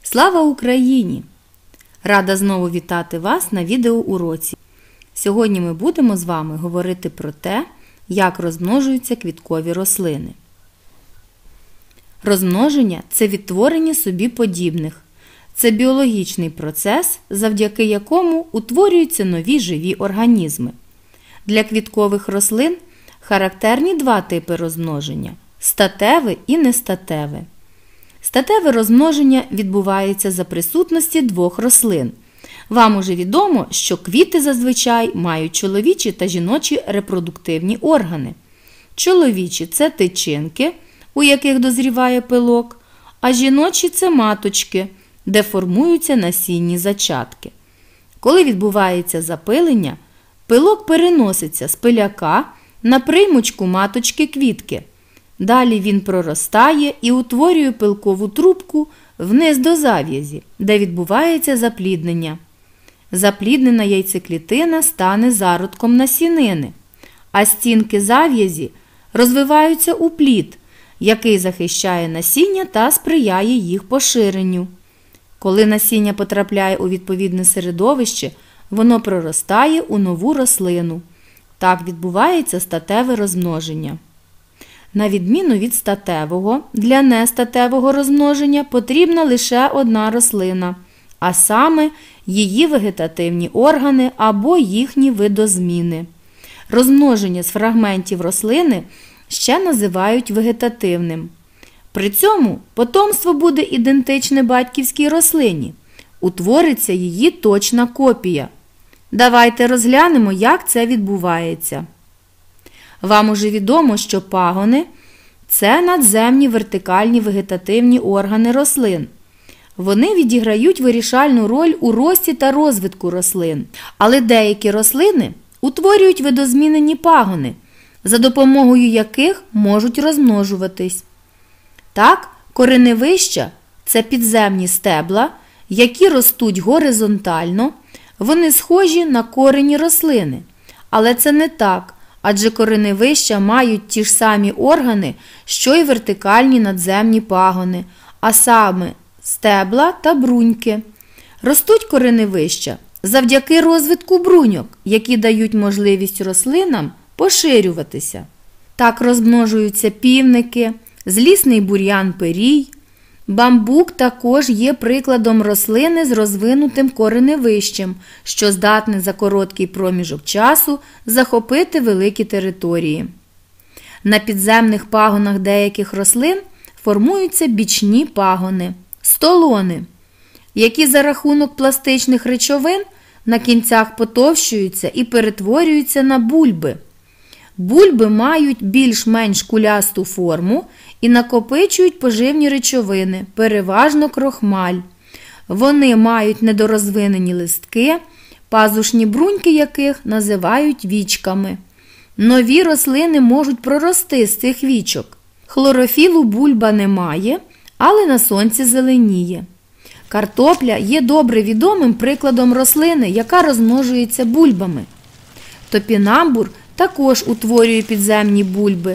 Слава Україні! Рада знову вітати вас на відеоуроці. Сьогодні ми будемо з вами говорити про те, як розмножуються квіткові рослини. Розмноження – це відтворення собі подібних. Це біологічний процес, завдяки якому утворюються нові живі організми. Для квіткових рослин характерні два типи розмноження – статеве і нестатеве. Статеве розмноження відбувається за присутності двох рослин. Вам уже відомо, що квіти зазвичай мають чоловічі та жіночі репродуктивні органи. Чоловічі – це тичинки, у яких дозріває пилок, а жіночі – це маточки, де формуються насінні зачатки. Коли відбувається запилення, пилок переноситься з пиляка на приймочку маточки квітки. Далі він проростає і утворює пилкову трубку вниз до зав'язі, де відбувається запліднення. Запліднена яйцеклітина стане зародком насінини, а стінки зав'язі розвиваються у плід, який захищає насіння та сприяє їх поширенню. Коли насіння потрапляє у відповідне середовище, воно проростає у нову рослину. Так відбувається статеве розмноження. На відміну від статевого, для нестатевого розмноження потрібна лише одна рослина, а саме її вегетативні органи або їхні видозміни. Розмноження з фрагментів рослини ще називають вегетативним. При цьому потомство буде ідентичне батьківській рослині, утвориться її точна копія. Давайте розглянемо, як це відбувається. Вам уже відомо, що пагони – це надземні вертикальні вегетативні органи рослин. Вони відіграють вирішальну роль у рості та розвитку рослин. Але деякі рослини утворюють видозмінені пагони, за допомогою яких можуть розмножуватись. Так, кореневища – це підземні стебла, які ростуть горизонтально, вони схожі на корені рослини. Але це не так. Адже кореневища мають ті ж самі органи, що й вертикальні надземні пагони, а саме стебла та бруньки. Ростуть кореневища завдяки розвитку бруньок, які дають можливість рослинам поширюватися. Так розмножуються півники, злісний бур'ян-пирій. Бамбук також є прикладом рослини з розвинутим кореневищем, що здатне за короткий проміжок часу захопити великі території. На підземних пагонах деяких рослин формуються бічні пагони – столони, які за рахунок пластичних речовин на кінцях потовщуються і перетворюються на бульби. Бульби мають більш-менш кулясту форму і накопичують поживні речовини, переважно крохмаль. Вони мають недорозвинені листки, пазушні бруньки яких називають вічками. Нові рослини можуть прорости з цих вічок. Хлорофілу бульба не має, але на сонці зеленіє. Картопля є добре відомим прикладом рослини, яка розмножується бульбами. Топінамбур також утворює підземні бульби.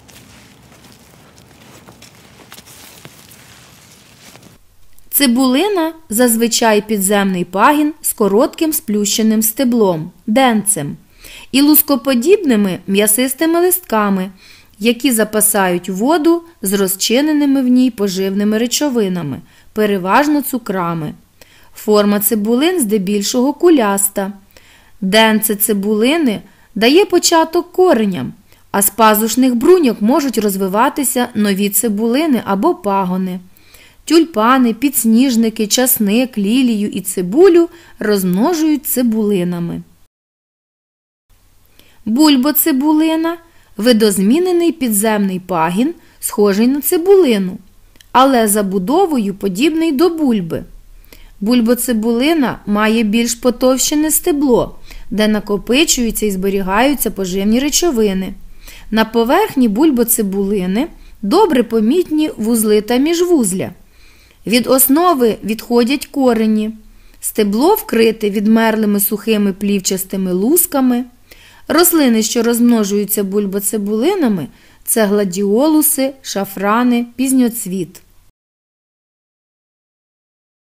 Цибулина – зазвичай підземний пагін з коротким сплющеним стеблом – денцем, і лускоподібними м'ясистими листками, які запасають воду з розчиненими в ній поживними речовинами, переважно цукрами. Форма цибулин здебільшого куляста. Денце цибулини дає початок кореням, а з пазушних бруньок можуть розвиватися нові цибулини або пагони. Тюльпани, підсніжники, часник, лілію і цибулю розмножують цибулинами. Бульбоцибулина – видозмінений підземний пагін, схожий на цибулину, але за будовою подібний до бульби. Бульбоцибулина має більш потовщене стебло, де накопичуються і зберігаються поживні речовини. На поверхні бульбоцибулини добре помітні вузли та міжвузля. Від основи відходять корені. Стебло вкрите відмерлими сухими плівчастими лусками. Рослини, що розмножуються бульбоцибулинами – це гладіолуси, шафрани, пізньоцвіт.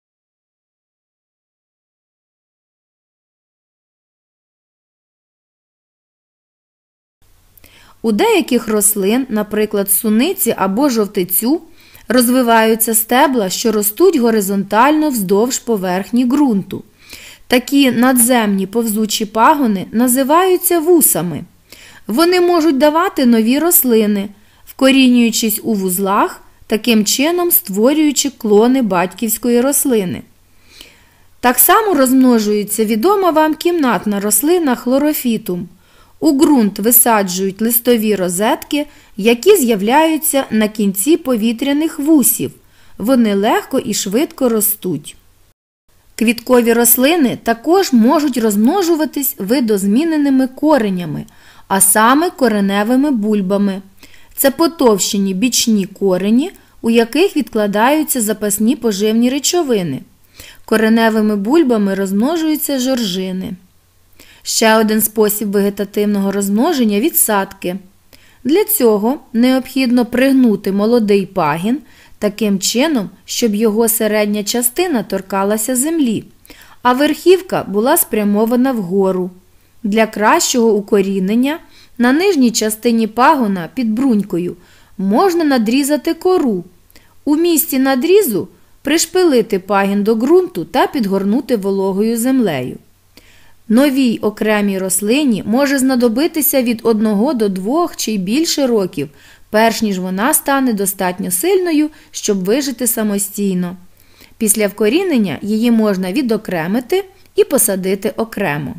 У деяких рослин, наприклад, суниці або жовтицю, розвиваються стебла, що ростуть горизонтально вздовж поверхні ґрунту. Такі надземні повзучі пагони називаються вусами. Вони можуть давати нові рослини, вкорінюючись у вузлах, таким чином створюючи клони батьківської рослини. Так само розмножується відома вам кімнатна рослина хлорофітум. У ґрунт висаджують листові розетки, які з'являються на кінці повітряних вусів. Вони легко і швидко ростуть. Квіткові рослини також можуть розмножуватись видозміненими коренями, а саме кореневими бульбами. Це потовщені бічні корені, у яких відкладаються запасні поживні речовини. Кореневими бульбами розмножуються жоржини. Ще один спосіб вегетативного розмноження – відсадки. Для цього необхідно пригнути молодий пагін таким чином, щоб його середня частина торкалася землі, а верхівка була спрямована вгору. Для кращого укорінення на нижній частині пагона під брунькою можна надрізати кору. У місці надрізу пришпилити пагін до ґрунту та підгорнути вологою землею. Новій окремій рослині може знадобитися від 1 до 2 чи й більше років, перш ніж вона стане достатньо сильною, щоб вижити самостійно. Після вкорінення її можна відокремити і посадити окремо.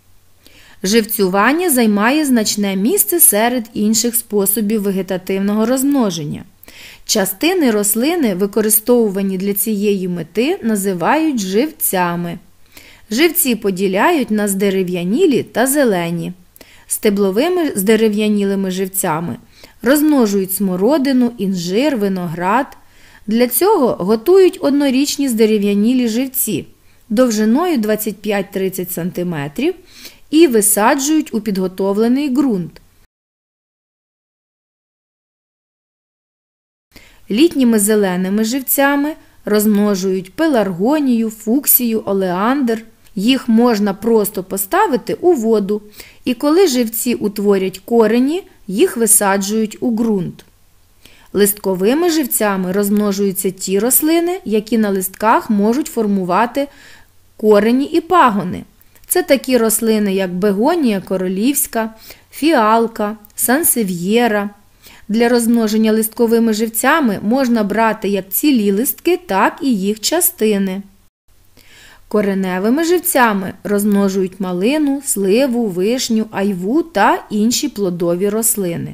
Живцювання займає значне місце серед інших способів вегетативного розмноження. Частини рослини, використовувані для цієї мети, називають живцями. Живці поділяють на здерев'янілі та зелені. Стебловими здерев'янілими живцями розмножують смородину, інжир, виноград. Для цього готують однорічні здерев'янілі живці довжиною 25-30 см і висаджують у підготовлений ґрунт. Літніми зеленими живцями розмножують пеларгонію, фуксію, олеандр. Їх можна просто поставити у воду, і коли живці утворять корені, їх висаджують у ґрунт. Листковими живцями розмножуються ті рослини, які на листках можуть формувати корені і пагони. Це такі рослини, як бегонія королівська, фіалка, сансев'єра. Для розмноження листковими живцями можна брати як цілі листки, так і їх частини. Кореневими живцями розмножують малину, сливу, вишню, айву та інші плодові рослини.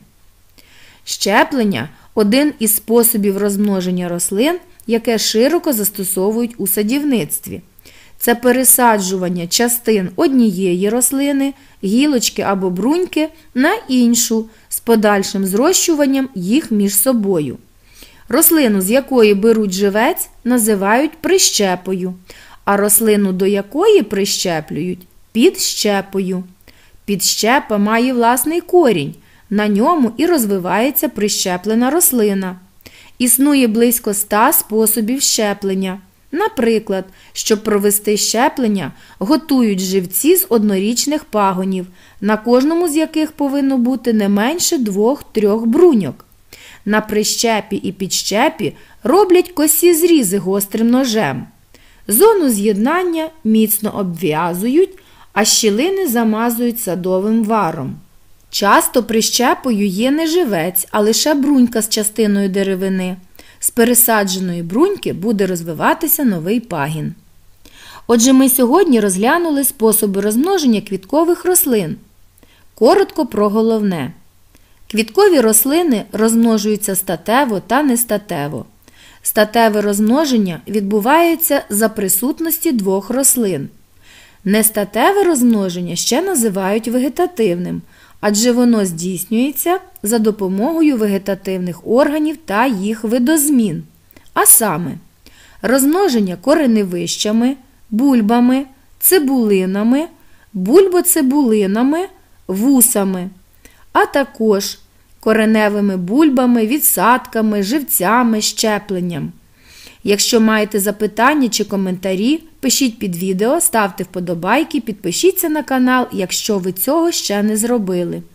Щеплення – один із способів розмноження рослин, яке широко застосовують у садівництві. Це пересаджування частин однієї рослини, гілочки або бруньки на іншу з подальшим зрощуванням їх між собою. Рослину, з якої беруть живець, називають прищепою, а рослину, до якої прищеплюють – підщепою. Підщепа має власний корінь, на ньому і розвивається прищеплена рослина. Існує близько 100 способів щеплення. Наприклад, щоб провести щеплення, готують живці з однорічних пагонів, на кожному з яких повинно бути не менше 2-3 бруньок. На прищепі і підщепі роблять косі зрізи гострим ножем. Зону з'єднання міцно обв'язують, а щілини замазують садовим варом. Часто прищепою є не живець, а лише брунька з частиною деревини. З пересадженої бруньки буде розвиватися новий пагін. Отже, ми сьогодні розглянули способи розмноження квіткових рослин. Коротко про головне. Квіткові рослини розмножуються статево та нестатево. Статеве розмноження відбувається за присутності 2 рослин. Нестатеве розмноження ще називають вегетативним, адже воно здійснюється за допомогою вегетативних органів та їх видозмін. А саме, розмноження кореневищами, бульбами, цибулинами, бульбоцибулинами, вусами, а також кореневими бульбами, відсадками, живцями, щепленням. Якщо маєте запитання чи коментарі, пишіть під відео, ставте вподобайки, підпишіться на канал, якщо ви цього ще не зробили.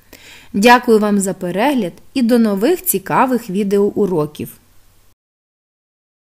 Дякую вам за перегляд і до нових цікавих відеоуроків!